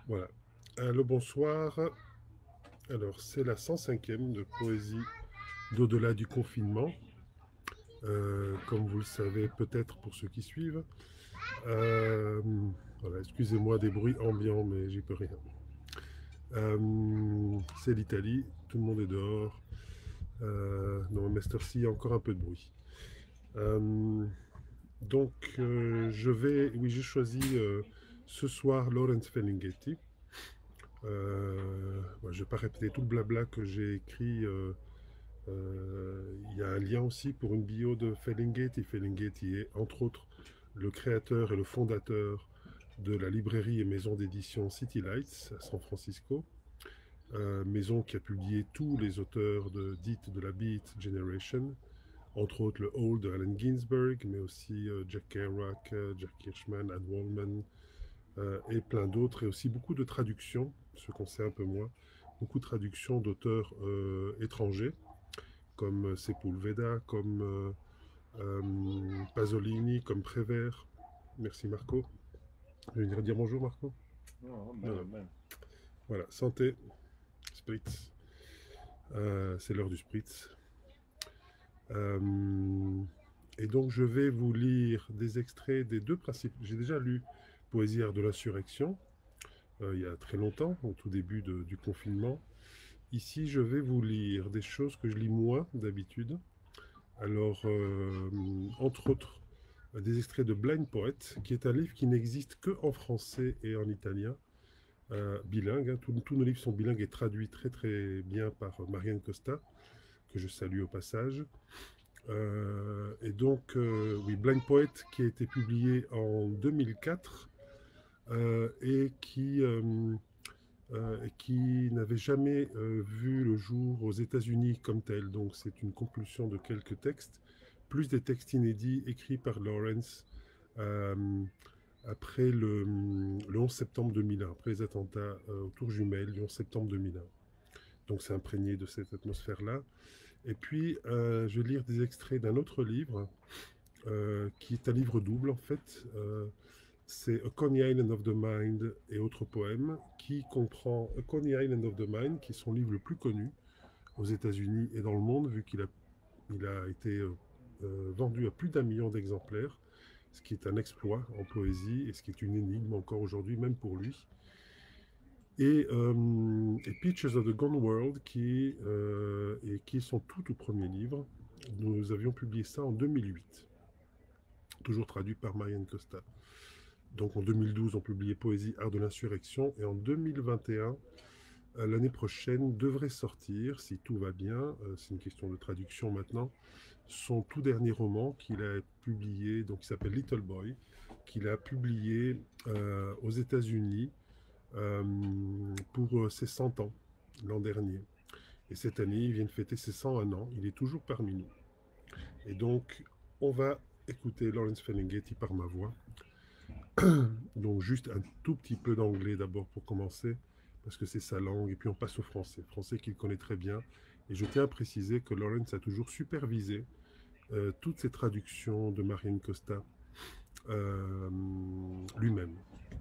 Voilà. Le bonsoir. Alors, c'est la 105e de Poésie d'au-delà du confinement. Comme vous le savez peut-être pour ceux qui suivent. Euh, voilà, excusez-moi des bruits ambiants, mais j'y peux rien. C'est l'Italie, tout le monde est dehors. Non, mais cette heure-ci, il y a encore un peu de bruit. Euh, oui, j'ai choisi ce soir Lawrence Ferlinghetti. Ouais, je ne vais pas répéter tout le blabla que j'ai écrit. Il y a un lien aussi pour une bio de Ferlinghetti. Ferlinghetti est entre autres le créateur et le fondateur de la librairie et maison d'édition City Lights à San Francisco. Maison qui a publié tous les auteurs de la Beat Generation, entre autres le Hole de Allen Ginsberg, mais aussi Jack Kerouac, Jack Hirschman, Anne Waldman, et plein d'autres, et aussi beaucoup de traductions, ce qu'on sait un peu moins, beaucoup de traductions d'auteurs étrangers, comme Sepulveda, comme Pasolini, comme Prévert. Merci Marco. Je vais venir dire bonjour Marco. Non, Voilà, même, même. voilà. Santé, Spritz. C'est l'heure du Spritz. Euh, et donc je vais vous lire des extraits des deux principes. J'ai déjà lu Poésie art de l'insurrection, il y a très longtemps, au tout début du confinement. Ici, je vais vous lire des choses que je lis moins d'habitude. Alors, entre autres, des extraits de Blind Poet, qui est un livre qui n'existe que en français et en italien, bilingue. Hein. Tous nos livres sont bilingues et traduits très très bien par Marianne Costa, que je salue au passage. Oui, Blind Poet, qui a été publié en 2004 et qui n'avait jamais vu le jour aux États-Unis comme tel. Donc c'est une compulsion de quelques textes, plus des textes inédits écrits par Lawrence euh, après le 11 septembre 2001, après les attentats aux Tours Jumelles du 11 septembre 2001. Donc c'est imprégné de cette atmosphère-là. Et puis je vais lire des extraits d'un autre livre, qui est un livre double en fait. C'est A Coney Island of the Mind et autres poèmes, qui comprend A Coney Island of the Mind, qui est son livre le plus connu aux États-Unis et dans le monde, vu qu'il a été vendu à plus d'1 million d'exemplaires, ce qui est un exploit en poésie et ce qui est une énigme encore aujourd'hui, même pour lui. Et Pictures of the Gone World, qui est son tout premier livre. Nous avions publié ça en 2008, toujours traduit par Marianne Costa. Donc en 2012, on publiait Poésie, art de l'insurrection. Et en 2021, l'année prochaine, devrait sortir, si tout va bien, c'est une question de traduction maintenant, son tout dernier roman qu'il a publié, donc il s'appelle Little Boy, qu'il a publié aux États-Unis euh, pour ses 100 ans l'an dernier. Et cette année, il vient de fêter ses 101 ans. Il est toujours parmi nous. Et donc, on va écouter Lawrence Ferlinghetti par ma voix. Donc juste un tout petit peu d'anglais d'abord pour commencer, parce que c'est sa langue, et puis on passe au français, français qu'il connaît très bien. Et je tiens à préciser que Lawrence a toujours supervisé toutes ces traductions de Marianne Costa euh, lui-même.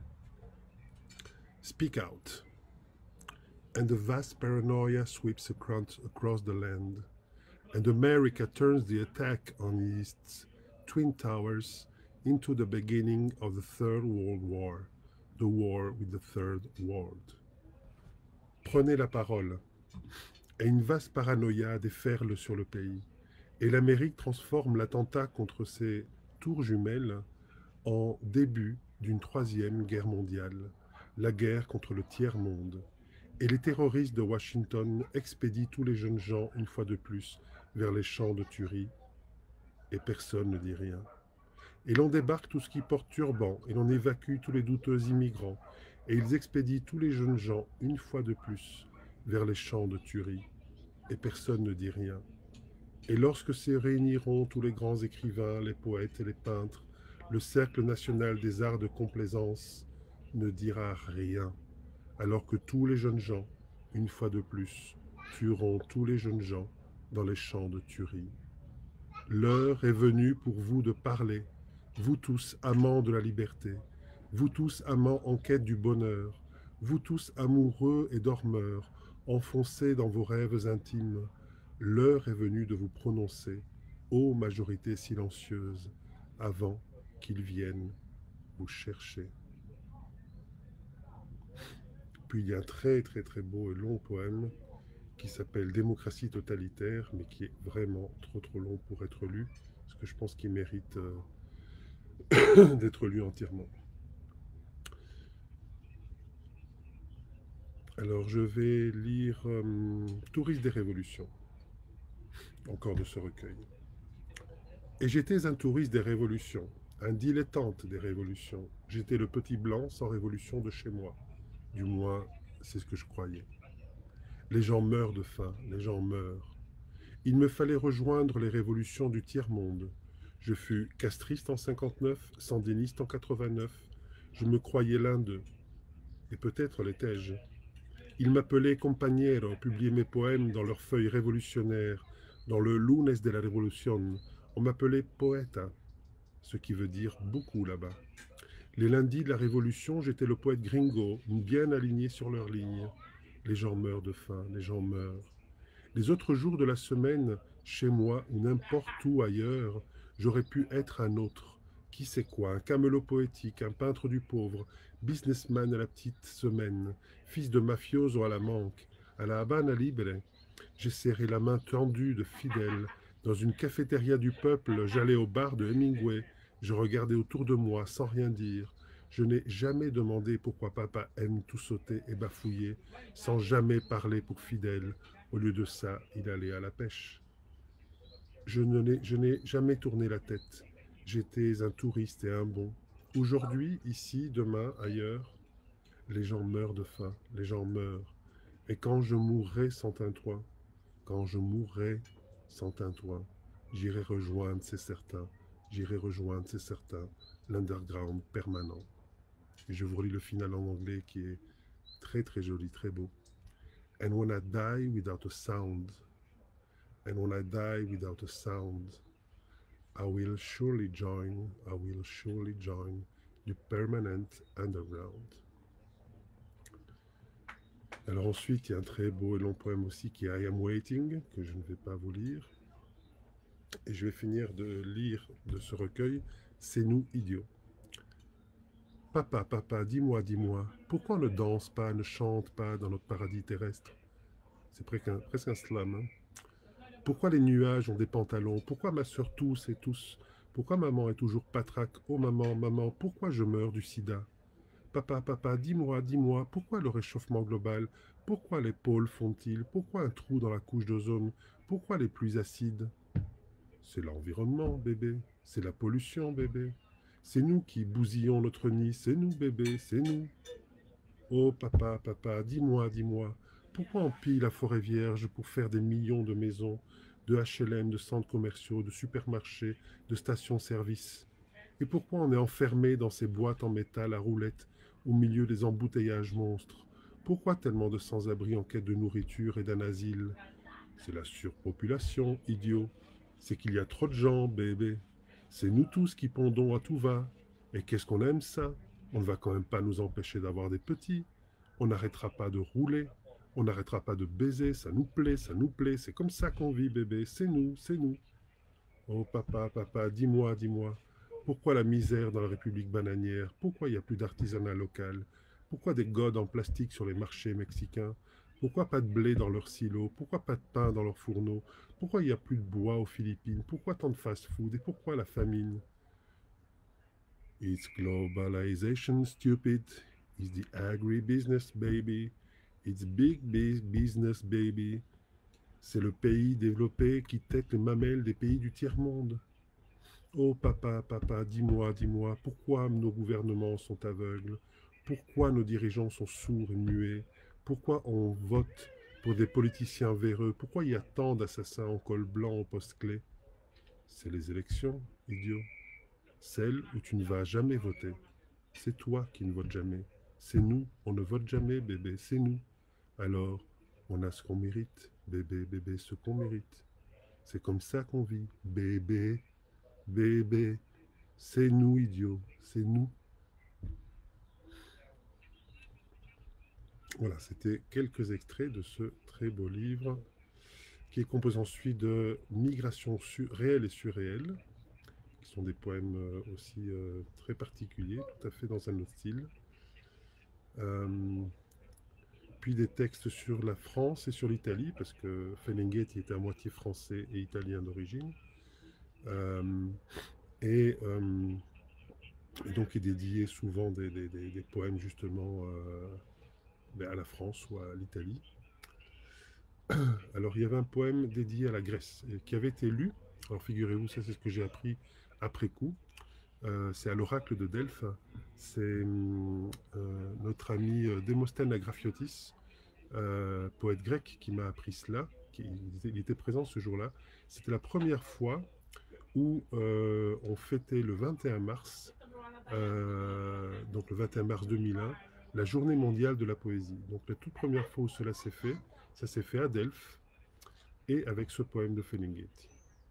Speak out. And the vast paranoia sweeps across the land. And America turns the attack on its twin towers into the beginning of the Third World War, the war with the Third World. Prenez la parole, et une vaste paranoïa déferle sur le pays, et l'Amérique transforme l'attentat contre ses tours jumelles en début d'une troisième guerre mondiale, la guerre contre le tiers-monde. Et les terroristes de Washington expédient tous les jeunes gens, une fois de plus, vers les champs de tuerie, et personne ne dit rien. Et l'on débarque tout ce qui porte turban, et l'on évacue tous les douteux immigrants, et ils expédient tous les jeunes gens, une fois de plus, vers les champs de tuerie, et personne ne dit rien. Et lorsque se réuniront tous les grands écrivains, les poètes et les peintres, le cercle national des arts de complaisance ne dira rien, alors que tous les jeunes gens, une fois de plus, tueront tous les jeunes gens dans les champs de tuerie. L'heure est venue pour vous de parler, vous tous amants de la liberté, vous tous amants en quête du bonheur, Vous tous amoureux et dormeurs, enfoncés dans vos rêves intimes, l'heure est venue de vous prononcer, ô majorité silencieuse, avant qu'ils viennent vous chercher. Puis il y a un très très très beau et long poème qui s'appelle Démocratie totalitaire, mais qui est vraiment trop trop long pour être lu, parce que je pense qu'il mérite d'être lu entièrement. Alors je vais lire Touriste des révolutions, encore de ce recueil. Et j'étais un touriste des révolutions, un dilettante des révolutions. J'étais le petit blanc sans révolution de chez moi. Du moins, c'est ce que je croyais. Les gens meurent de faim, les gens meurent. Il me fallait rejoindre les révolutions du tiers-monde. Je fus castriste en 59, sandiniste en 89. Je me croyais l'un d'eux. Et peut-être l'étais-je. Ils m'appelaient compañero, publier mes poèmes dans leurs feuilles révolutionnaires, dans le Lunes de la Revolución. On m'appelait poeta, ce qui veut dire beaucoup là-bas. Les lundis de la Révolution, j'étais le poète gringo, bien aligné sur leur ligne. Les gens meurent de faim, les gens meurent. Les autres jours de la semaine, chez moi ou n'importe où ailleurs, j'aurais pu être un autre. Qui sait quoi, un camelot poétique, un peintre du pauvre, businessman à la petite semaine, fils de mafioso à la manque, à la Habana Libre. J'ai serré la main tendue de fidèle. Dans une cafétéria du peuple, j'allais au bar de Hemingway. Je regardais autour de moi sans rien dire. Je n'ai jamais demandé pourquoi papa aime tout sauter et bafouiller, sans jamais parler pour fidèle. Au lieu de ça, il allait à la pêche. Je n'ai jamais tourné la tête. J'étais un touriste et un bon. Aujourd'hui, ici, demain, ailleurs, les gens meurent de faim, les gens meurent. Et quand je mourrai sans tintouin, quand je mourrai sans tintouin, j'irai rejoindre, c'est certain, j'irai rejoindre, c'est certain, l'underground permanent. Et je vous relis le final en anglais qui est très très joli, très beau. And when I die without a sound, and when I die without a sound, I will surely join the permanent underground. Alors ensuite, il y a un très beau et long poème aussi qui est I Am Waiting, que je ne vais pas vous lire. Et je vais finir de lire de ce recueil C'est nous idiots. Papa, papa, dis-moi, dis-moi, pourquoi on ne danse pas, ne chante pas dans notre paradis terrestre? C'est presque un slam. Hein. Pourquoi les nuages ont des pantalons? Pourquoi ma soeur tous et tous? Pourquoi maman est toujours patraque? Oh maman, maman, pourquoi je meurs du sida? Papa, papa, dis-moi, dis-moi, pourquoi le réchauffement global? Pourquoi les pôles font-ils? Pourquoi un trou dans la couche d'ozone? Pourquoi les pluies acides? C'est l'environnement, bébé. C'est la pollution, bébé. C'est nous qui bousillons notre nid. C'est nous, bébé, c'est nous. Oh, papa, papa, dis-moi, dis-moi. Pourquoi on pille la forêt vierge pour faire des millions de maisons, de HLM, de centres commerciaux, de supermarchés, de stations-service? Et pourquoi on est enfermé dans ces boîtes en métal à roulettes au milieu des embouteillages monstres? Pourquoi tellement de sans-abri en quête de nourriture et d'un asile? C'est la surpopulation, idiot. C'est qu'il y a trop de gens, bébé. C'est nous tous qui pondons à tout va. Et qu'est-ce qu'on aime ça? On ne va quand même pas nous empêcher d'avoir des petits. On n'arrêtera pas de rouler. On n'arrêtera pas de baiser. Ça nous plaît, ça nous plaît. C'est comme ça qu'on vit, bébé. C'est nous, c'est nous. Oh papa, papa, dis-moi, dis-moi. Pourquoi la misère dans la République bananière? Pourquoi il n'y a plus d'artisanat local? Pourquoi des godes en plastique sur les marchés mexicains? Pourquoi pas de blé dans leurs silos? Pourquoi pas de pain dans leurs fourneaux? Pourquoi il n'y a plus de bois aux Philippines? Pourquoi tant de fast-food? Et pourquoi la famine? It's globalization, stupid. It's the agribusiness, baby. It's big business, baby. C'est le pays développé qui tête les mamelles des pays du tiers-monde. Oh papa, papa, dis-moi, dis-moi, pourquoi nos gouvernements sont aveugles? Pourquoi nos dirigeants sont sourds et muets? Pourquoi on vote pour des politiciens véreux? Pourquoi il y a tant d'assassins en col blanc au poste clé? C'est les élections, idiot. Celles où tu ne vas jamais voter. C'est toi qui ne votes jamais. C'est nous, on ne vote jamais, bébé, c'est nous. Alors, on a ce qu'on mérite, bébé, bébé, ce qu'on mérite. C'est comme ça qu'on vit, bébé, bébé. C'est nous, idiots, c'est nous. Voilà, c'était quelques extraits de ce très beau livre qui est composé ensuite de Migration réelle et surréelle, qui sont des poèmes aussi très particuliers, tout à fait dans un autre style. Euh, Puis des textes sur la France et sur l'Italie, parce que Ferlinghetti était à moitié français et italien d'origine. Euh, et, euh, et donc est dédié souvent des poèmes justement à la France ou à l'Italie. Alors il y avait un poème dédié à la Grèce qui avait été lu. Alors figurez-vous, ça c'est ce que j'ai appris après coup. C'est à l'oracle de Delphes. C'est notre ami Démosthène Agrafiotis, poète grec, qui m'a appris cela. Il était présent ce jour-là. C'était la première fois où on fêtait le 21 mars, donc le 21 mars 2001, la journée mondiale de la poésie. Donc la toute première fois où cela s'est fait, ça s'est fait à Delphes et avec ce poème de Ferlinghetti.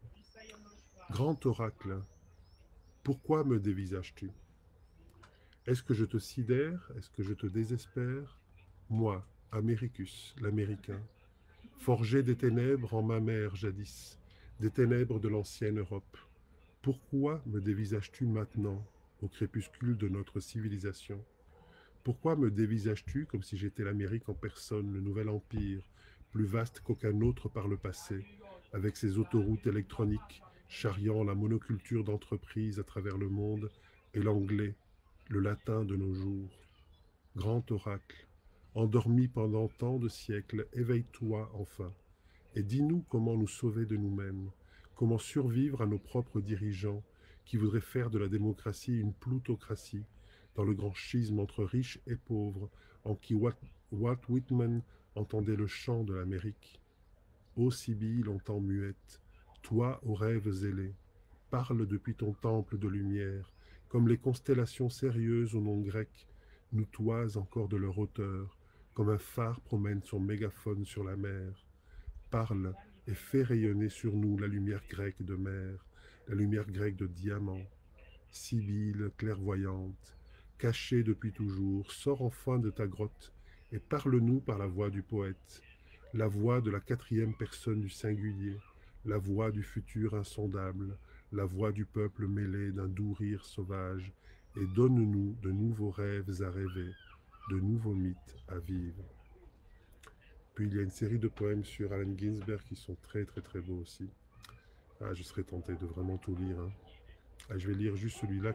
Grand oracle, pourquoi me dévisages-tu? Est-ce que je te sidère? Est-ce que je te désespère? Moi, Américus, l'Américain, forgé des ténèbres en ma mère jadis, des ténèbres de l'ancienne Europe. Pourquoi me dévisages-tu maintenant, au crépuscule de notre civilisation? Pourquoi me dévisages-tu comme si j'étais l'Amérique en personne, le nouvel empire, plus vaste qu'aucun autre par le passé, avec ses autoroutes électroniques, charriant la monoculture d'entreprises à travers le monde, et l'anglais, le latin de nos jours? Grand oracle, endormi pendant tant de siècles, éveille-toi enfin, et dis-nous comment nous sauver de nous-mêmes, comment survivre à nos propres dirigeants qui voudraient faire de la démocratie une plutocratie, dans le grand schisme entre riches et pauvres, en qui Walt Whitman entendait le chant de l'Amérique. Ô Sibylle longtemps muette, toi aux rêves zélés, parle depuis ton temple de lumière, comme les constellations sérieuses au nom grec, nous toisent encore de leur hauteur, comme un phare promène son mégaphone sur la mer. Parle et fais rayonner sur nous la lumière grecque de mer, la lumière grecque de diamant. Sibylle clairvoyante, cachée depuis toujours, sors enfin de ta grotte et parle-nous par la voix du poète, la voix de la quatrième personne du singulier, la voix du futur insondable, la voix du peuple mêlé d'un doux rire sauvage, et donne-nous de nouveaux rêves à rêver, de nouveaux mythes à vivre. Puis il y a une série de poèmes sur Allen Ginsberg qui sont très très très beaux aussi. Ah, je serais tenté de vraiment tout lire, hein. Ah, je vais lire juste celui-là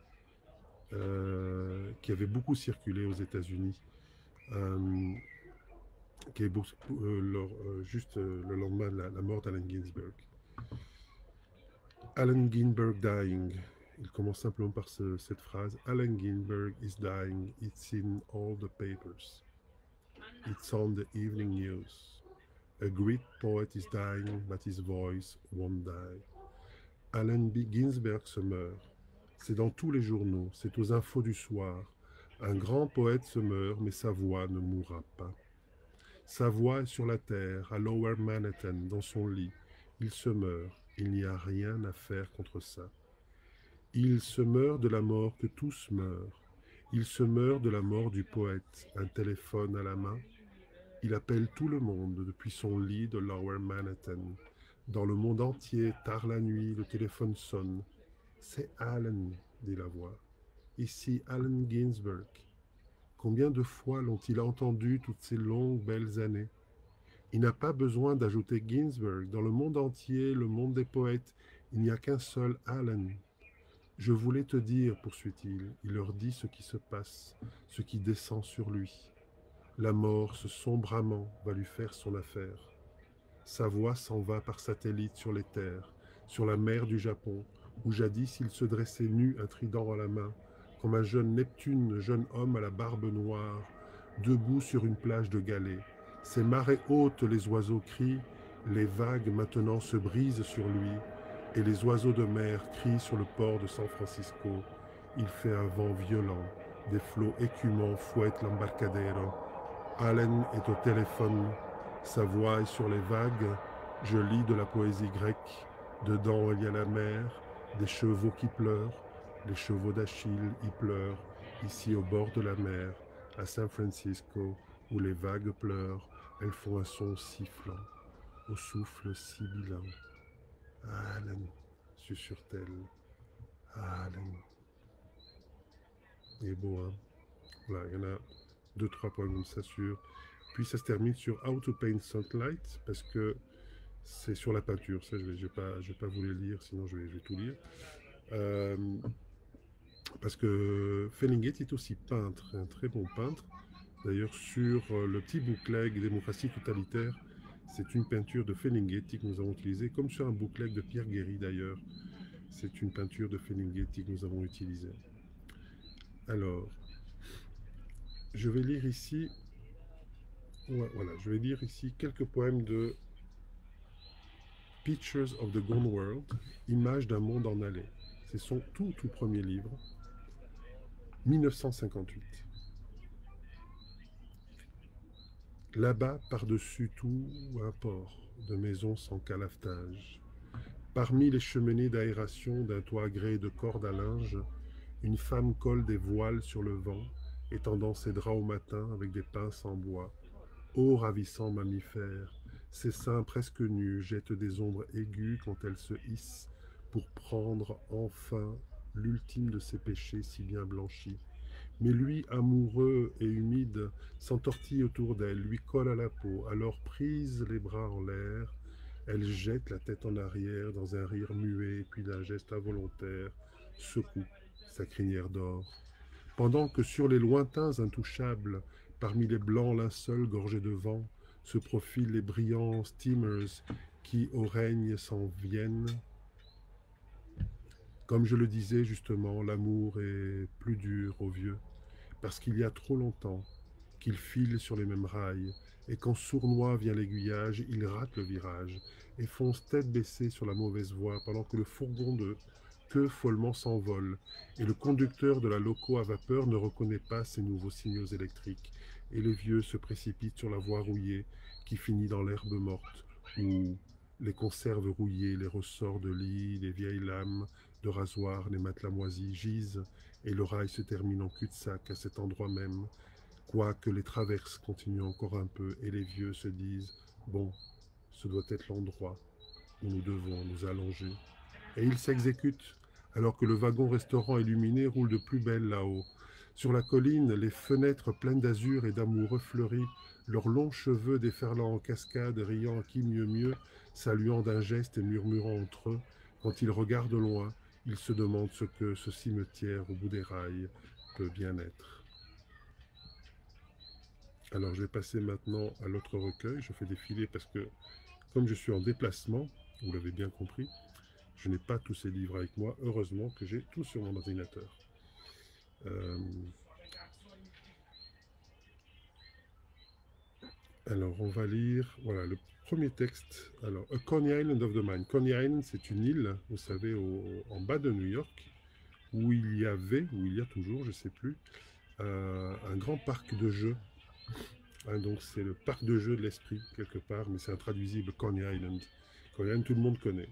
qui avait beaucoup circulé aux États-Unis, euh, qui est juste le lendemain de la mort d'Allen Ginsberg. Allen Ginsberg dying. Il commence simplement par cette phrase: Allen Ginsberg is dying. It's in all the papers. It's on the evening news. A great poet is dying, but his voice won't die. Allen Ginsberg se meurt. C'est dans tous les journaux, c'est aux infos du soir. Un grand poète se meurt, mais sa voix ne mourra pas. Sa voix est sur la terre, à Lower Manhattan, dans son lit. Il se meurt. Il n'y a rien à faire contre ça. Il se meurt de la mort que tous meurent. Il se meurt de la mort du poète, un téléphone à la main. Il appelle tout le monde depuis son lit de Lower Manhattan. Dans le monde entier, tard la nuit, le téléphone sonne. C'est Allen, dit la voix. Ici Allen Ginsberg. Combien de fois l'ont-ils entendu toutes ces longues belles années? Il n'a pas besoin d'ajouter Ginsberg. Dans le monde entier, le monde des poètes, il n'y a qu'un seul Allen. Je voulais te dire, poursuit-il, il leur dit ce qui se passe, ce qui descend sur lui. La mort, ce sombre amant, va lui faire son affaire. Sa voix s'en va par satellite sur les terres, sur la mer du Japon, où jadis il se dressait nu, un trident à la main, comme un jeune Neptune, jeune homme à la barbe noire, debout sur une plage de galets. Ses marées hautes, les oiseaux crient, les vagues maintenant se brisent sur lui, et les oiseaux de mer crient sur le port de San Francisco. Il fait un vent violent, des flots écumants fouettent l'embarcadero. Allen est au téléphone, sa voix est sur les vagues, je lis de la poésie grecque, dedans il y a la mer, des chevaux qui pleurent, les chevaux d'Achille y pleurent, ici au bord de la mer, à San Francisco, où les vagues pleurent, elles font un son sifflant, au souffle sibilant. Allen, susurre-t-elle. Allen. Il est beau, hein? Voilà, il y en a deux, trois poèmes comme ça sur. Puis ça se termine sur How to Paint Sunlight, parce que c'est sur la peinture. Ça, je vais pas vous les lire, sinon je vais tout lire. Euh, parce que Fellingate est aussi peintre, un très bon peintre. D'ailleurs, sur le petit bookleg Démocratie totalitaire, c'est une peinture de Fellingate que nous avons utilisée, comme sur un bookleg de Pierre Guéry d'ailleurs. C'est une peinture de Fellingate que nous avons utilisée. Alors, je vais lire ici, voilà, je vais lire ici quelques poèmes de Pictures of the Gone World, Images d'un monde en allée. C'est son tout premier livre, 1958. Là-bas, par-dessus tout, un port de maisons sans calavetage. Parmi les cheminées d'aération d'un toit gréé de cordes à linge, une femme colle des voiles sur le vent, étendant ses draps au matin avec des pinces en bois. Ô ravissant mammifère, ses seins presque nus jettent des ombres aiguës quand elle se hisse pour prendre enfin l'ultime de ses péchés si bien blanchis. Mais lui, amoureux et humide, s'entortille autour d'elle, lui colle à la peau, alors prise les bras en l'air, elle jette la tête en arrière dans un rire muet, puis d'un geste involontaire, secoue sa crinière d'or. Pendant que sur les lointains intouchables, parmi les blancs linceuls gorgés de vent, se profilent les brillants steamers qui au règne s'en viennent. Comme je le disais justement, l'amour est plus dur aux vieux, parce qu'il y a trop longtemps qu'ils filent sur les mêmes rails, et quand sournois vient l'aiguillage, ils ratent le virage, et foncent tête baissée sur la mauvaise voie, pendant que le fourgon de queue follement s'envole, et le conducteur de la loco à vapeur ne reconnaît pas ces nouveaux signaux électriques, et les vieux se précipitent sur la voie rouillée, qui finit dans l'herbe morte, où les conserves rouillées, les ressorts de lit, les vieilles lames de rasoir, les matelas moisis gisent, et le rail se termine en cul-de-sac à cet endroit même, quoique les traverses continuent encore un peu et les vieux se disent « Bon, ce doit être l'endroit où nous devons nous allonger. » Et ils s'exécutent, alors que le wagon-restaurant illuminé roule de plus belle là-haut. Sur la colline, les fenêtres pleines d'azur et d'amoureux fleuris, leurs longs cheveux déferlant en cascade, riant à qui mieux, saluant d'un geste et murmurant entre eux, quand ils regardent loin, ils se demandent ce que ce cimetière au bout des rails peut bien être. Alors je vais passer maintenant à l'autre recueil. Je fais défiler parce que comme je suis en déplacement, vous l'avez bien compris, je n'ai pas tous ces livres avec moi. Heureusement que j'ai tout sur mon ordinateur. Alors on va lire, voilà, le premier texte. Alors, A Coney Island of the Mind. Coney Island, c'est une île, vous savez, en bas de New York, où il y avait, où il y a toujours, je ne sais plus, un grand parc de jeux. Donc c'est le parc de jeux de l'esprit, quelque part, mais c'est intraduisible, Coney Island. Coney Island, tout le monde connaît.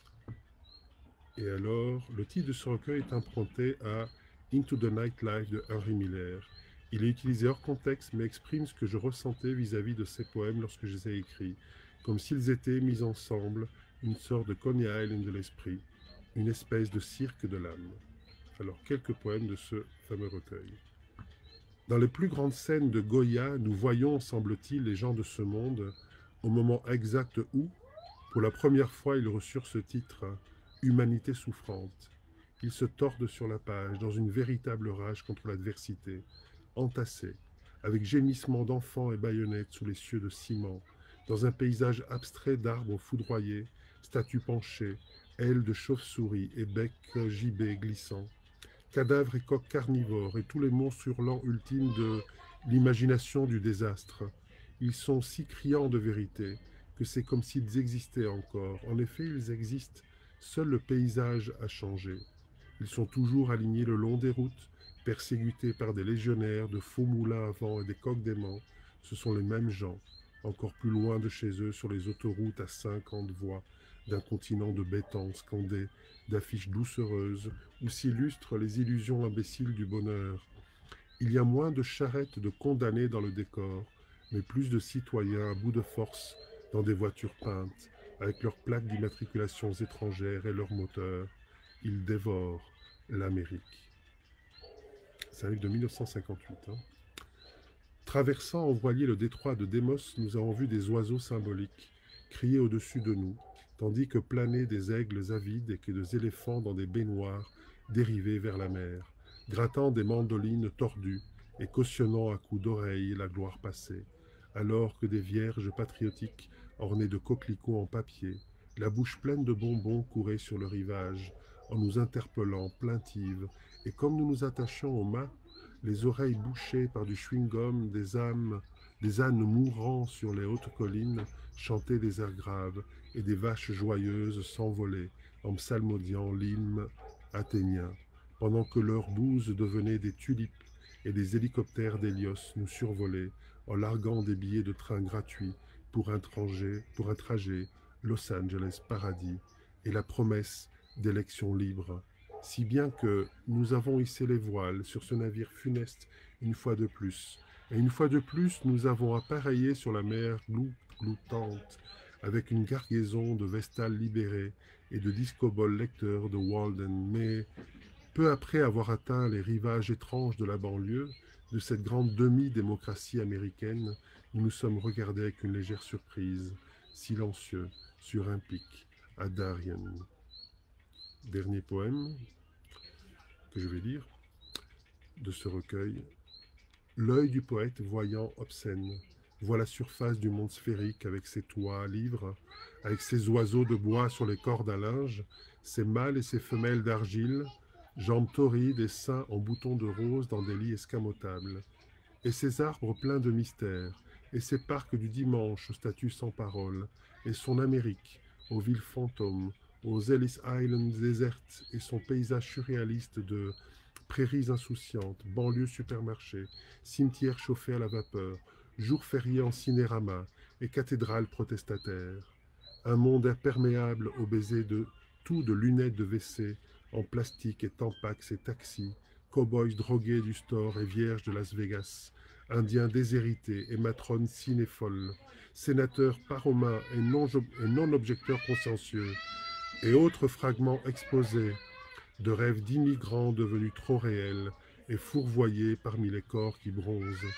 Et alors, le titre de ce recueil est emprunté à Into the Nightlife de Henry Miller. Il est utilisé hors contexte, mais exprime ce que je ressentais vis-à-vis de ces poèmes lorsque je les ai écrits, comme s'ils étaient mis ensemble, une sorte de Coney Island de l'esprit, une espèce de cirque de l'âme. Alors, quelques poèmes de ce fameux recueil. Dans les plus grandes scènes de Goya, nous voyons, semble-t-il, les gens de ce monde, au moment exact où, pour la première fois, ils reçurent ce titre, Humanité souffrante. Ils se tordent sur la page, dans une véritable rage contre l'adversité, entassés, avec gémissements d'enfants et baïonnettes sous les cieux de ciment, dans un paysage abstrait d'arbres foudroyés, statues penchées, ailes de chauve-souris et becs gibets glissants, cadavres et coqs carnivores et tous les monstres hurlants ultimes de l'imagination du désastre. Ils sont si criants de vérité que c'est comme s'ils existaient encore. En effet, ils existent. Seul le paysage a changé. Ils sont toujours alignés le long des routes, persécutés par des légionnaires, de faux moulins à vent et des coqs d'aimants. Ce sont les mêmes gens, encore plus loin de chez eux, sur les autoroutes à 50 voies d'un continent de béton scandé d'affiches doucereuses où s'illustrent les illusions imbéciles du bonheur. Il y a moins de charrettes de condamnés dans le décor, mais plus de citoyens à bout de force dans des voitures peintes, avec leurs plaques d'immatriculations étrangères et leurs moteurs. Ils dévorent l'Amérique. C'est un livre de 1958. Hein. Traversant en voilier le détroit de Démos, nous avons vu des oiseaux symboliques crier au-dessus de nous, tandis que planaient des aigles avides et que des éléphants dans des baignoires dérivés vers la mer, grattant des mandolines tordues et cautionnant à coups d'oreille la gloire passée, alors que des vierges patriotiques ornées de coquelicots en papier, la bouche pleine de bonbons couraient sur le rivage, en nous interpellant plaintives, et comme nous nous attachions aux mâts, les oreilles bouchées par du chewing-gum, des ânes mourants sur les hautes collines chantaient des airs graves, et des vaches joyeuses s'envolaient en psalmodiant l'hymne athénien, pendant que leurs bouses devenaient des tulipes et des hélicoptères d'Hélios nous survolaient en larguant des billets de train gratuits pour un trajet Los Angeles Paradis et la promesse d'élections libres, si bien que nous avons hissé les voiles sur ce navire funeste une fois de plus. Et une fois de plus, nous avons appareillé sur la mer gloutante avec une cargaison de vestales libérées et de discoboles lecteurs de Walden. Mais peu après avoir atteint les rivages étranges de la banlieue, de cette grande demi-démocratie américaine, nous nous sommes regardés avec une légère surprise, silencieux, sur un pic, à Darien. Dernier poème que je vais lire de ce recueil. L'œil du poète voyant obscène voit la surface du monde sphérique avec ses toits livres, avec ses oiseaux de bois sur les cordes à linge, ses mâles et ses femelles d'argile, jambes torrides et seins en boutons de rose dans des lits escamotables, et ses arbres pleins de mystères, et ses parcs du dimanche aux statues sans parole, et son Amérique, aux villes fantômes, aux Ellis Islands désertes, et son paysage surréaliste de prairies insouciantes, banlieues supermarchés, cimetières chauffés à la vapeur, jours fériés en cinérama et cathédrales protestataires. Un monde imperméable au baiser de tout de lunettes de WC en plastique et tampax et taxis, cow-boys drogués du store et vierges de Las Vegas, indiens déshérités et matrones cinéfolles, sénateurs paromains et non-objecteurs consciencieux, et autres fragments exposés de rêves d'immigrants devenus trop réels et fourvoyés parmi les corps qui bronzent.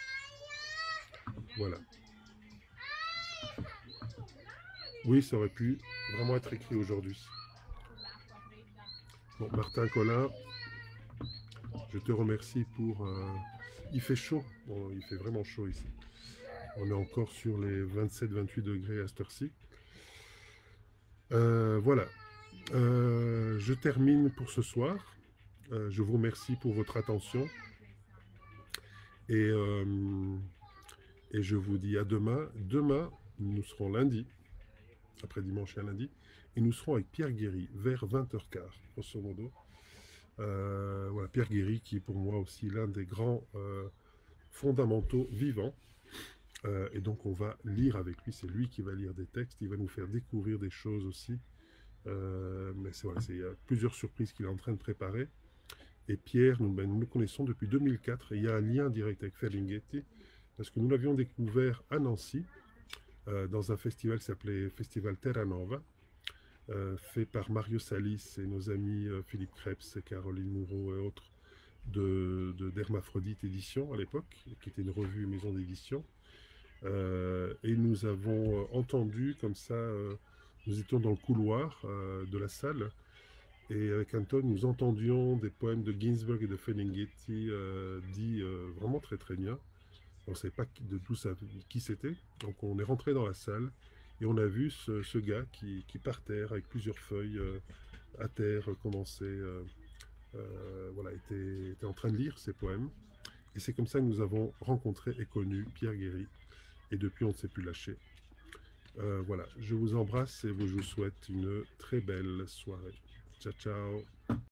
Voilà. Oui, ça aurait pu vraiment être écrit aujourd'hui. Bon, Martin Collin, je te remercie pour... Il fait chaud, bon, il fait vraiment chaud ici. On est encore sur les 27-28 degrés à cette heure-ci. Voilà. Je termine pour ce soir. Je vous remercie pour votre attention. Et je vous dis à demain. Demain, nous serons lundi, après dimanche et lundi, et nous serons avec Pierre Guéry vers 20h15, grosso modo. Voilà, Pierre Guéry, qui est pour moi aussi l'un des grands fondamentaux vivants. Et donc on va lire avec lui, c'est lui qui va lire des textes, il va nous faire découvrir des choses aussi. Mais voilà, il y a plusieurs surprises qu'il est en train de préparer. Et Pierre, nous le connaissons depuis 2004, et il y a un lien direct avec Ferlinghetti, parce que nous l'avions découvert à Nancy, dans un festival qui s'appelait Festival Terra Nova, fait par Mario Salis et nos amis Philippe Krebs et Caroline Moureau et autres d'Hermaphrodite Édition à l'époque, qui était une revue maison d'édition. Et nous avons entendu comme ça, nous étions dans le couloir de la salle, et avec Anton, nous entendions des poèmes de Ginsberg et de Ferlinghetti dits vraiment très très bien. On ne savait pas de tout ça, qui c'était. Donc on est rentré dans la salle et on a vu ce gars qui par terre, avec plusieurs feuilles à terre, commençait, voilà, était en train de lire ses poèmes. Et c'est comme ça que nous avons rencontré et connu Pierre Guéry. Et depuis, on ne s'est plus lâché. Voilà, je vous embrasse et je vous souhaite une très belle soirée. Ciao, ciao.